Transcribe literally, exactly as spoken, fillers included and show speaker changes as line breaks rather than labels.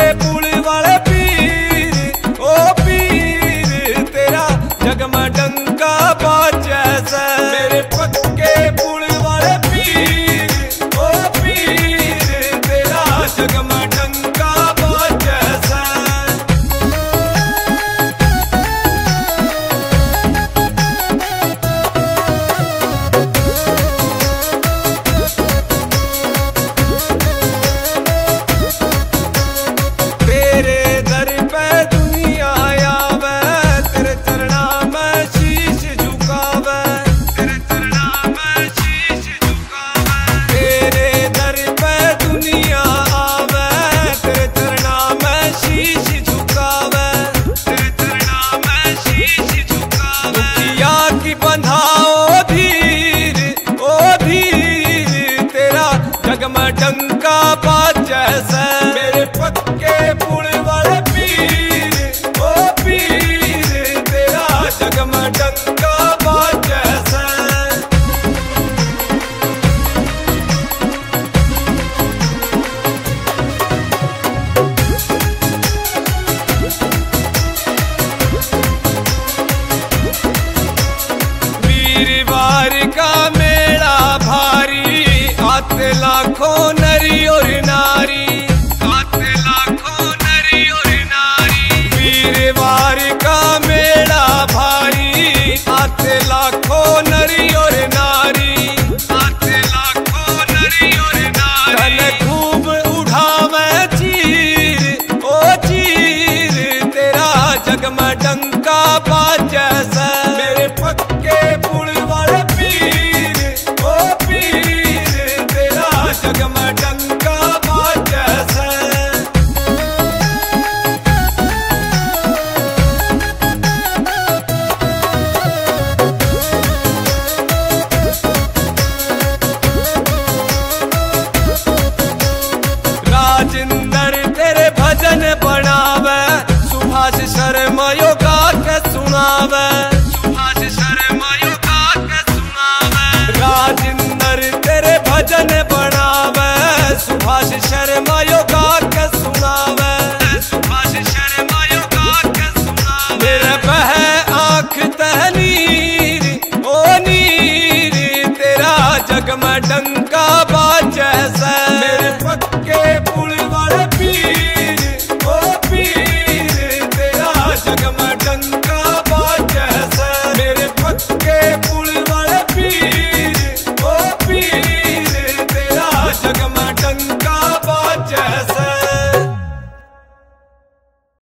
पुल वाले पीर, ओ पीर तेरा जगमा डंका बाजे से। मेरे पक्के पुल वाले पीर, ओ पीर तेरा जगमा डंका बाजे से। जगमा डंका बाजे से। मेरे पक्के पुल वाले पीर, ओ पीर तेरा जगमा डंका बाजे से। वीरवार का मेला भारी, आते लाखों नरी और नारी, आते लाखों नरी और नारी। वीरवार का मेला भारी, आते लाखों नरी और नारी, आते लाखों नरी और नारी। तने खूब उठावे चीर, ओ चीर तेरा जगमा डंका बाजे से। मेरे पक्के पुल वाले पीर, ओ पीर तेरा जगमा डंका बाजे से। राजिंदर तेरे भजन बनावे, सुभाष शर्मा यो गा के सुनावे, सुभाष शर्मा यो गा के सुनावे। राजिंदर तेरे भजन बनावे, सुभाष शर्मा यो गा के सुनावे, सुभाष शर्मा यो गा के सुनावे। मेरे बह आँख तहनीर, ओ नीर तेरा जगमा डंका